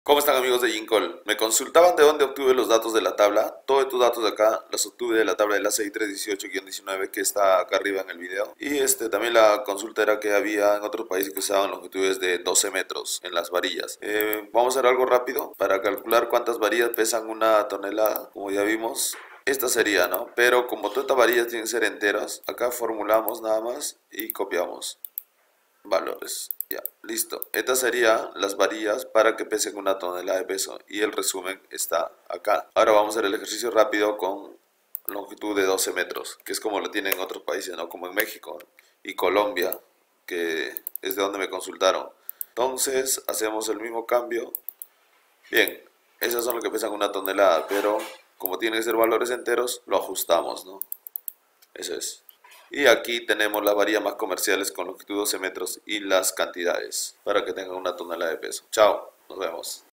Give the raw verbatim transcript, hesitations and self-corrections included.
¿Cómo están amigos de Gincol? Me consultaban de dónde obtuve los datos de la tabla. Todos estos datos de acá los obtuve de la tabla de la C I tres dieciocho diecinueve que está acá arriba en el video. Y este también la consulta era que había en otros países que usaban longitudes de doce metros en las varillas. Eh, vamos a hacer algo rápido para calcular cuántas varillas pesan una tonelada. Como ya vimos, esta sería, ¿no? Pero como todas estas varillas tienen que ser enteras, acá formulamos nada más y copiamos valores. Ya, listo. Estas serían las varillas para que pesen una tonelada de peso y el resumen está acá. Ahora vamos a hacer el ejercicio rápido con longitud de doce metros, que es como lo tienen en otros países, ¿no? Como en México y Colombia, que es de donde me consultaron. Entonces hacemos el mismo cambio. Bien, esas son lo que pesan una tonelada, pero como tienen que ser valores enteros, lo ajustamos, ¿no? Eso es. Y aquí tenemos las varillas más comerciales con longitud doce metros y las cantidades para que tengan una tonelada de peso. Chao, nos vemos.